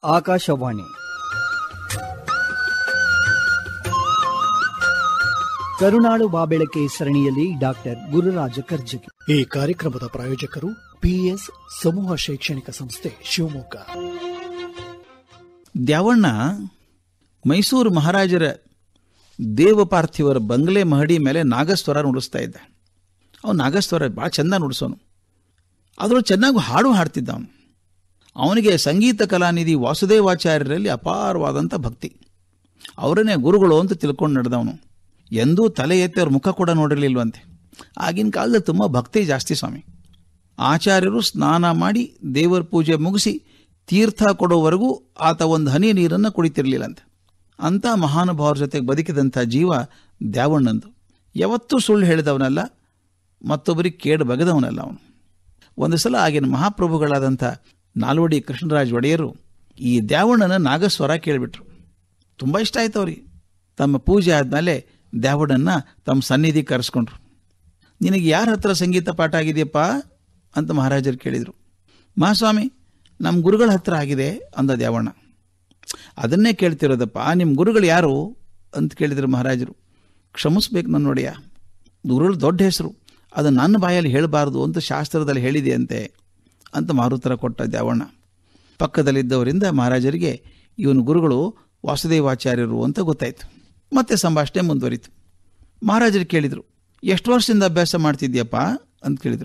ಆಕಾಶವಾಣಿ ಕರುನಾಡು ಬಾಬೆಳಕೆ ಸರಣಿಯಲ್ಲಿ ಡಾಕ್ಟರ್ ಗುರುರಾಜ ಕರ್ಜಗಿ. ಈ ಕಾರ್ಯಕ್ರಮದ ಪ್ರಾಯೋಜಕರು PS ಸಮೂಹ ಶೈಕ್ಷಣಿಕ ಸಂಸ್ಥೆ ಶಿವಮೊಗ್ಗ. ದ್ಯಾವಣ್ಣ ಮೈಸೂರು ಮಹಾರಾಜರ ದೇವಪಾರ್ಥಿವರ ಬಂಗಲೆ ಮಹಡಿ ಮೇಲೆ ನಾಗಸ್ವರ ನುಡಿಸ್ತಾ ಇದ್ದ. ಅವನು ನಾಗಸ್ವರ ಭಾಳ ಚೆಂದ ನುಡಿಸೋನು. ಅದರೊಳಗೆ ಚೆನ್ನಾಗಿ ಹಾಡು ಹಾಡ್ತಿದ್ದ. ಅವನಿಗೆ ಸಂಗೀತ ಕಲಾನಿಧಿ ವಾಸುದೇವಾಚಾರ್ಯರಲ್ಲಿ ಅಪಾರವಾದಂಥ ಭಕ್ತಿ. ಅವರನ್ನೇ ಗುರುಗಳು ಅಂತ ತಿಳ್ಕೊಂಡು ನಡೆದವನು. ಎಂದೂ ತಲೆ ಎತ್ತಿ ಅವ್ರ ಮುಖ ಕೂಡ ನೋಡಿರಲಿಲ್ವಂತೆ. ಆಗಿನ ಕಾಲದಲ್ಲಿ ತುಂಬ ಭಕ್ತಿ ಜಾಸ್ತಿ ಸ್ವಾಮಿ. ಆಚಾರ್ಯರು ಸ್ನಾನ ಮಾಡಿ ದೇವರ ಪೂಜೆ ಮುಗಿಸಿ ತೀರ್ಥ ಕೊಡೋವರೆಗೂ ಆತ ಒಂದು ಹನಿ ನೀರನ್ನು ಕುಡಿತಿರ್ಲಿಲ್ಲಂತೆ. ಅಂಥ ಮಹಾನುಭಾವರ ಜೊತೆಗೆ ಬದುಕಿದಂಥ ಜೀವ ದ್ಯಾವಣ್ಣಂದು. ಯಾವತ್ತೂ ಸುಳ್ಳು ಹೇಳಿದವನಲ್ಲ, ಮತ್ತೊಬ್ಬರಿಗೆ ಕೇಡು ಬಗೆದವನಲ್ಲ ಅವನು. ಒಂದು ಸಲ ಆಗಿನ ಮಹಾಪ್ರಭುಗಳಾದಂಥ ನಾಲ್ವಡಿ ಕೃಷ್ಣರಾಜ ಒಡೆಯರು ಈ ದ್ಯಾವಣ್ಣನ ನಾಗಸ್ವರ ಕೇಳಿಬಿಟ್ರು. ತುಂಬ ಇಷ್ಟ ಆಯ್ತು ಅವ್ರಿಗೆ. ತಮ್ಮ ಪೂಜೆ ಆದಮೇಲೆ ದ್ಯಾವಣ್ಣನ ತಮ್ಮ ಸನ್ನಿಧಿ ಕರೆಸ್ಕೊಂಡ್ರು. ನಿನಗೆ ಯಾರ ಹತ್ರ ಸಂಗೀತ ಪಾಠ ಆಗಿದೆಯಪ್ಪ ಅಂತ ಮಹಾರಾಜರು ಕೇಳಿದರು. ಮಹಾಸ್ವಾಮಿ, ನಮ್ಮ ಗುರುಗಳ ಹತ್ರ ಆಗಿದೆ ಅಂದ ದ್ಯಾವಣ್ಣ. ಅದನ್ನೇ ಕೇಳ್ತಿರೋದಪ್ಪ, ನಿಮ್ಮ ಗುರುಗಳು ಯಾರು ಅಂತ ಕೇಳಿದರು ಮಹಾರಾಜರು. ಕ್ಷಮಿಸ್ಬೇಕು ನನ್ನ ನೋಡಿಯ, ಗುರುಗಳು ದೊಡ್ಡ ಹೆಸರು, ಅದು ನನ್ನ ಬಾಯಲ್ಲಿ ಹೇಳಬಾರ್ದು ಅಂತ ಶಾಸ್ತ್ರದಲ್ಲಿ ಹೇಳಿದೆಯಂತೆ ಅಂತ ಮಾರುತ್ತರ ಕೊಟ್ಟ ದ್ಯಾವಣ್ಣ. ಪಕ್ಕದಲ್ಲಿದ್ದವರಿಂದ ಮಹಾರಾಜರಿಗೆ ಇವನು ಗುರುಗಳು ವಾಸುದೇವಾಚಾರ್ಯರು ಅಂತ ಗೊತ್ತಾಯಿತು. ಮತ್ತೆ ಸಂಭಾಷಣೆ ಮುಂದುವರಿತು. ಮಹಾರಾಜರು ಕೇಳಿದರು, ಎಷ್ಟು ವರ್ಷದಿಂದ ಅಭ್ಯಾಸ ಮಾಡ್ತಿದ್ಯಪ್ಪ ಅಂತ ಕೇಳಿದರು.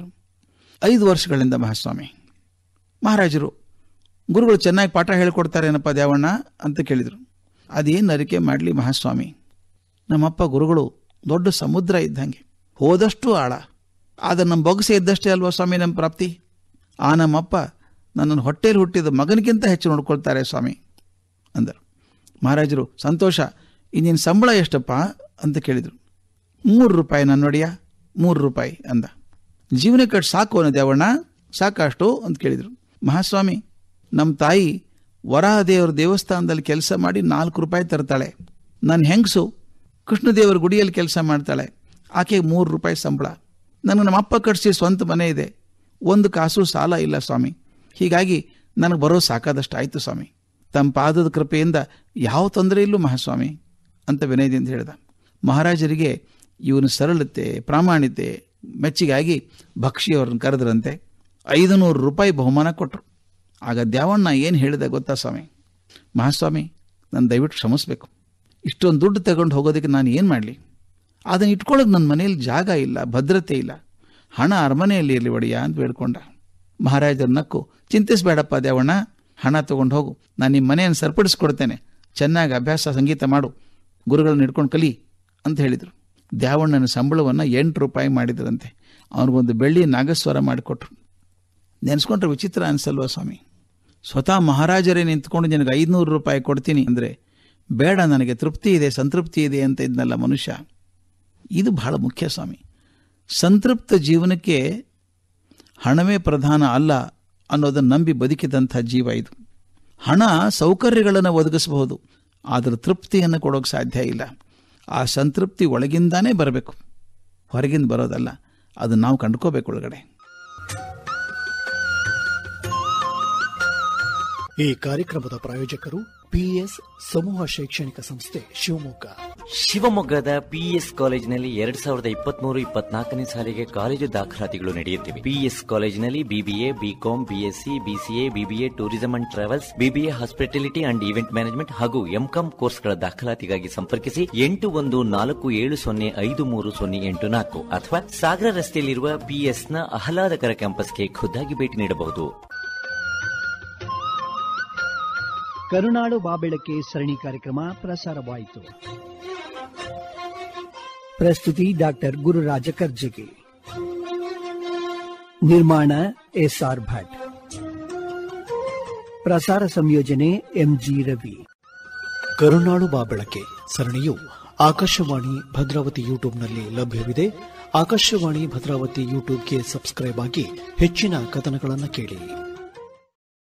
5 ವರ್ಷಗಳಿಂದ ಮಹಾಸ್ವಾಮಿ. ಮಹಾರಾಜರು, ಗುರುಗಳು ಚೆನ್ನಾಗಿ ಪಾಠ ಹೇಳ್ಕೊಡ್ತಾರೇನಪ್ಪ ದ್ಯಾವಣ್ಣ ಅಂತ ಕೇಳಿದರು. ಅದೇನು ಅರಿಕೆ ಮಾಡಲಿ ಮಹಾಸ್ವಾಮಿ, ನಮ್ಮಪ್ಪ ಗುರುಗಳು ದೊಡ್ಡ ಸಮುದ್ರ ಇದ್ದಂಗೆ, ಹೋದಷ್ಟು ಆಳ, ಆದರೆ ನಮ್ಮ ಬೊಗಸೆ ಇದ್ದಷ್ಟೇ ಅಲ್ವಾ ಸ್ವಾಮಿ ನಮ್ಮ ಪ್ರಾಪ್ತಿ. ಆ ನಮ್ಮಪ್ಪ ನನ್ನನ್ನು ಹೊಟ್ಟೆಯಲ್ಲಿ ಹುಟ್ಟಿದ ಮಗನಿಗಿಂತ ಹೆಚ್ಚು ನೋಡ್ಕೊಳ್ತಾರೆ ಸ್ವಾಮಿ ಅಂದರು. ಮಹಾರಾಜರು, ಸಂತೋಷ, ಇನ್ನಿನ ಸಂಬಳ ಎಷ್ಟಪ್ಪ ಅಂತ ಕೇಳಿದರು. 3 ರೂಪಾಯಿ ನನ್ನ ನೋಡಿಯ, 3 ರೂಪಾಯಿ ಅಂದ. ಜೀವನ ಕಟ್ಟು ಸಾಕು ಅನ್ನೋ ದ್ಯಾವಣ್ಣ, ಸಾಕಷ್ಟು ಅಂತ ಕೇಳಿದರು. ಮಹಾಸ್ವಾಮಿ, ನಮ್ಮ ತಾಯಿ ವರಾಹದೇವರ ದೇವಸ್ಥಾನದಲ್ಲಿ ಕೆಲಸ ಮಾಡಿ 4 ರೂಪಾಯಿ ತರ್ತಾಳೆ. ನನ್ನ ಹೆಂಗಸು ಕೃಷ್ಣದೇವರ ಗುಡಿಯಲ್ಲಿ ಕೆಲಸ ಮಾಡ್ತಾಳೆ, ಆಕೆಗೆ 3 ರೂಪಾಯಿ ಸಂಬಳ. ನನಗೆ ನಮ್ಮಪ್ಪ ಕಟ್ಟಿಸಿ ಸ್ವಂತ ಮನೆ ಇದೆ, 1 ಕಾಸು ಸಾಲ ಇಲ್ಲ ಸ್ವಾಮಿ. ಹೀಗಾಗಿ ನನಗೆ ಬರೋ ಸಾಕಾದಷ್ಟು ಆಯಿತು ಸ್ವಾಮಿ. ತಮ್ಮ ಪಾದದ ಕೃಪೆಯಿಂದ ಯಾವ ತೊಂದರೆ ಇಲ್ಲೂ ಮಹಾಸ್ವಾಮಿ ಅಂತ ವಿನಯದಿಂದ ಹೇಳಿದ. ಮಹಾರಾಜರಿಗೆ ಇವನು ಸರಳತೆ ಪ್ರಾಮಾಣಿತೆ ಮೆಚ್ಚಿಗಾಗಿ ಭಕ್ಷಿಯವರನ್ನು ಕರೆದ್ರಂತೆ. 500 ರೂಪಾಯಿ ಬಹುಮಾನ ಕೊಟ್ಟರು. ಆಗ ದ್ಯಾವಣ್ಣ ಏನು ಹೇಳಿದ ಗೊತ್ತಾ ಸ್ವಾಮಿ? ಮಹಾಸ್ವಾಮಿ, ನಾನು ದಯವಿಟ್ಟು ಕ್ಷಮಿಸ್ಬೇಕು. ಇಷ್ಟೊಂದು ದುಡ್ಡು ತಗೊಂಡು ಹೋಗೋದಕ್ಕೆ ನಾನು ಏನು ಮಾಡಲಿ? ಅದನ್ನು ಇಟ್ಕೊಳ್ಳೋಕೆ ನನ್ನ ಮನೆಯಲ್ಲಿ ಜಾಗ ಇಲ್ಲ, ಭದ್ರತೆ ಇಲ್ಲ. ಹಣ ಅರಮನೆಯಲ್ಲಿ ಇರಲಿ ಒಡೆಯ ಅಂತ ಬೇಡ್ಕೊಂಡ. ಮಹಾರಾಜರ ನಕ್ಕು, ಚಿಂತಿಸಬೇಡಪ್ಪ ದ್ಯಾವಣ್ಣ, ಹಣ ತೊಗೊಂಡು ಹೋಗು, ನಾನು ನಿಮ್ಮ ಮನೆಯನ್ನು ಸರಿಪಡಿಸ್ಕೊಡ್ತೇನೆ, ಚೆನ್ನಾಗಿ ಅಭ್ಯಾಸ ಸಂಗೀತ ಮಾಡು, ಗುರುಗಳನ್ನ ಹಿಡ್ಕೊಂಡು ಕಲಿ ಅಂತ ಹೇಳಿದರು. ದ್ಯಾವಣ್ಣನ ಸಂಬಳವನ್ನು 8 ರೂಪಾಯಿ ಮಾಡಿದ್ರಂತೆ. ಅವ್ರಿಗೊಂದು ಬೆಳ್ಳಿ ನಾಗಸ್ವರ ಮಾಡಿಕೊಟ್ರು. ನೆನೆಸ್ಕೊಂಡ್ರೆ ವಿಚಿತ್ರ ಅನಿಸಲ್ವ ಸ್ವಾಮಿ? ಸ್ವತಃ ಮಹಾರಾಜರೇ ನಿಂತ್ಕೊಂಡು ನಿನಗೆ 500 ರೂಪಾಯಿ ಕೊಡ್ತೀನಿ ಅಂದರೆ, ಬೇಡ ನನಗೆ ತೃಪ್ತಿ ಇದೆ ಸಂತೃಪ್ತಿ ಇದೆ ಅಂತ ಇದ್ನಲ್ಲ ಮನುಷ್ಯ. ಇದು ಬಹಳ ಮುಖ್ಯ ಸ್ವಾಮಿ. ಸಂತೃಪ್ತ ಜೀವನಕ್ಕೆ ಹಣವೇ ಪ್ರಧಾನ ಅಲ್ಲ ಅನ್ನೋದನ್ನು ನಂಬಿ ಬದುಕಿದಂಥ ಜೀವ ಇದು. ಹಣ ಸೌಕರ್ಯಗಳನ್ನು ಒದಗಿಸಬಹುದು, ಆದರೆ ತೃಪ್ತಿಯನ್ನು ಕೊಡೋಕೆ ಸಾಧ್ಯ ಇಲ್ಲ. ಆ ಸಂತೃಪ್ತಿ ಒಳಗಿಂದಾನೇ ಬರಬೇಕು, ಹೊರಗಿಂದ ಬರೋದಲ್ಲ. ಅದನ್ನು ನಾವು ಕಂಡುಕೋಬೇಕು ಒಳಗಡೆ. ಈ ಕಾರ್ಯಕ್ರಮದ ಪ್ರಾಯೋಜಕರು PS ಸಮೂಹ ಶೈಕ್ಷಣಿಕ ಸಂಸ್ಥೆ ಶಿವಮೊಗ್ಗ. ಶಿವಮೊಗ್ಗದ PS ಕಾಲೇಜಿನಲ್ಲಿ 2023-24ನೇ ಸಾಲಿಗೆ ಕಾಲೇಜು ದಾಖಲಾತಿಗಳು ನಡೆಯುತ್ತಿವೆ. PS ಕಾಲೇಜಿನಲ್ಲಿ BBA, BCom, BSc, BCA, BBA tourism and travels, BBA hospitality and event management ಹಾಗೂ MCom ಕೋರ್ಸ್ಗಳ ದಾಖಲಾತಿಗಾಗಿ ಸಂಪರ್ಕಿಸಿ 8140553084 ಅಥವಾ ಸಾಗರ ರಸ್ತೆಯಲ್ಲಿರುವ PSನ ಆಹ್ಲಾದಕರ ಕ್ಯಾಂಪಸ್ಗೆ ಖುದ್ದಾಗಿ ಭೇಟಿ ನೀಡಬಹುದು. ಕರುನಾಡು ಬಾಬೆಳಕೆ ಸರಣಿ ಕಾರ್ಯಕ್ರಮ ಪ್ರಸಾರವಾಯಿತು. ಪ್ರಸ್ತುತಿ ಡಾಕ್ಟರ್ ಗುರುರಾಜ ಕರ್ಜಗಿ. ನಿರ್ಮಾಣ SR ಭಟ್. ಪ್ರಸಾರ ಸಂಯೋಜನೆ MG ರವಿ. ಕರುನಾಡು ಬಾಬೆಳಕೆ ಸರಣಿಯು ಆಕಾಶವಾಣಿ ಭದ್ರಾವತಿ ಯೂಟ್ಯೂಬ್ನಲ್ಲಿ ಲಭ್ಯವಿದೆ. ಆಕಾಶವಾಣಿ ಭದ್ರಾವತಿ ಯೂಟ್ಯೂಬ್ಗೆ ಸಬ್ಸ್ಕ್ರೈಬ್ ಆಗಿ ಹೆಚ್ಚಿನ ಕಥನಗಳನ್ನು ಕೇಳಿ.